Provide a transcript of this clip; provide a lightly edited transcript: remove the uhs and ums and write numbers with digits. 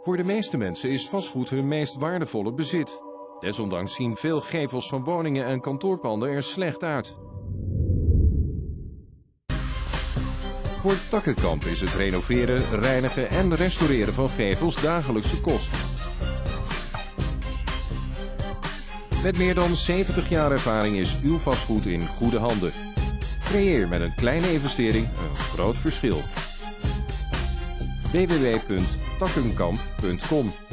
Voor de meeste mensen is vastgoed hun meest waardevolle bezit. Desondanks zien veel gevels van woningen en kantoorpanden er slecht uit. Voor Takkenkamp is het renoveren, reinigen en restaureren van gevels dagelijkse kost. Met meer dan 70 jaar ervaring is uw vastgoed in goede handen. Creëer met een kleine investering een groot verschil. www.takkenkamp.com